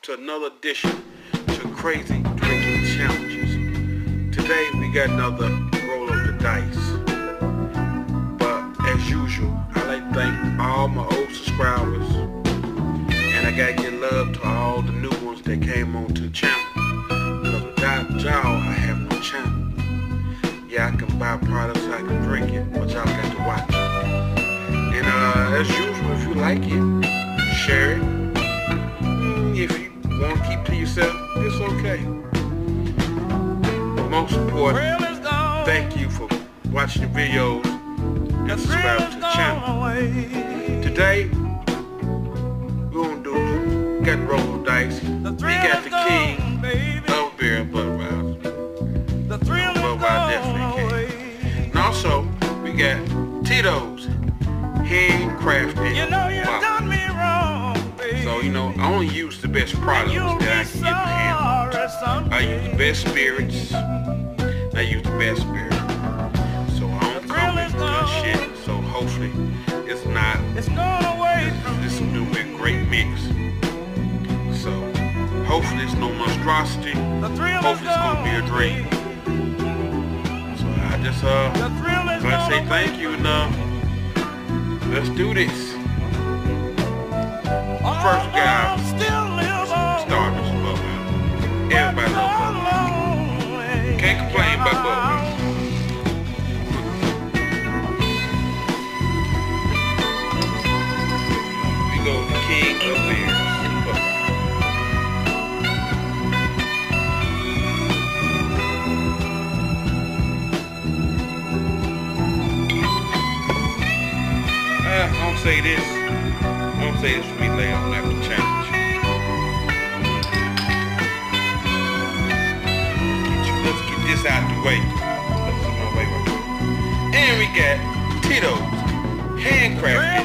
to another edition to Crazy Drinking Challenges. Today we got another roll of the dice. But as usual, I like to thank all my old subscribers, and I gotta give love to all the new ones that came onto the channel. Because without y'all, I have no channel. Yeah, I can buy products, I can drink it, but y'all got to watch it. And as usual, if you like it, share it. If you want to keep to yourself, it's okay. But most important, thank you for watching the videos and subscribing to the channel. Today, we're going to got to roll the dice. We got the king of beer, Budweiser. Budweiser definitely king. And also, we got Tito's handcrafted vodka. So, I only use the best products that I can get my hands on. I use the best spirits. I use the best spirit. So I don't come with good shit. So hopefully it's not. This will be a great mix. So hopefully it's no monstrosity. Hopefully it's gonna be a dream. So I just like to say thank you and let's do this. First guy started with Budweiser. Everybody loves Budweiser. Can't complain about Budweiser. We go the king of beers. I'm gonna say this. I'm gonna say this for me later on after the challenge. Let's get this out the way. And we got Tito's handcrafted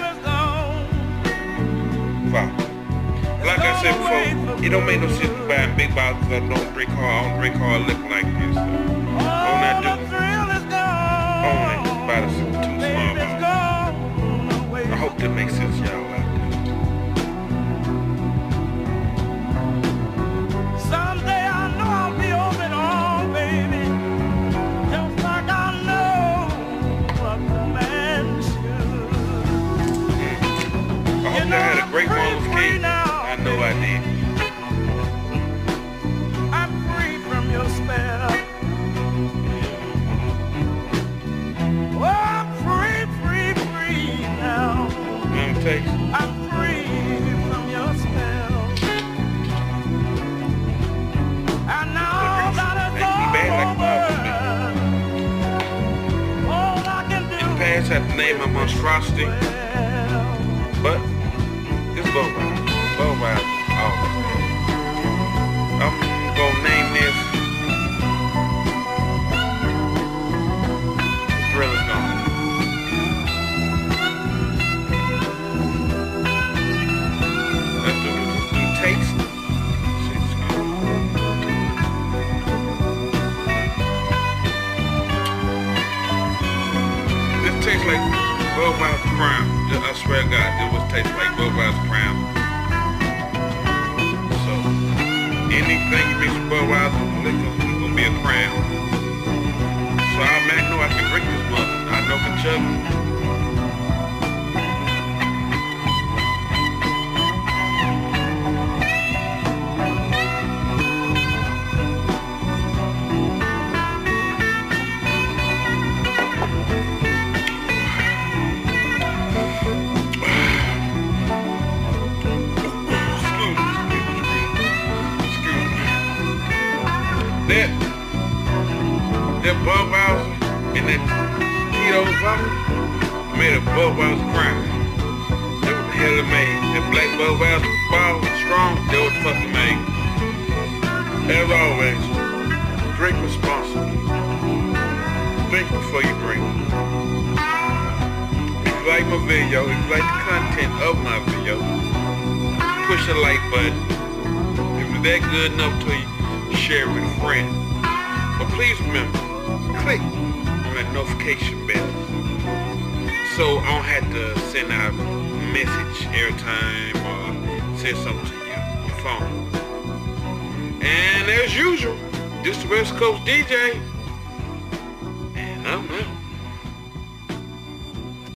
vodka. Like I said before, it don't make no sense to buy big bottles because I don't drink hard liquor like this. All I do only buy the 2 small bottles. I hope that makes sense, y'all. I had a great one with King. I know I did. I'm free from your spell. Oh, I'm free now. I'm free from your spell. And now that it's over, all I can do in the past, I had to name my monstrosity, but it's Budweiser. Budweiser. I'm gonna name this The Thrill Is Gone. Let's do taste. See, it's good. This tastes like Budweiser Crown. I swear to God, it was taste like Budweiser Crown. So, anything you mix with Budweiser liquor is gonna be a Crown. So I know I can drink this mother. I know I can chug it. That Budweiser and that Tito's vodka made a Budweiser Crown. That what the hell it made. That black Budweiser bottle, strong, that was fucking made. As always, drink responsibly. Think before you drink. If you like my video, if you like the content of my video, push the like button. If it's that good enough to you, share it with a friend. But please remember, click on that notification bell so I don't have to send out a message every time or send something to your phone. as usual, this the West Coast DJ.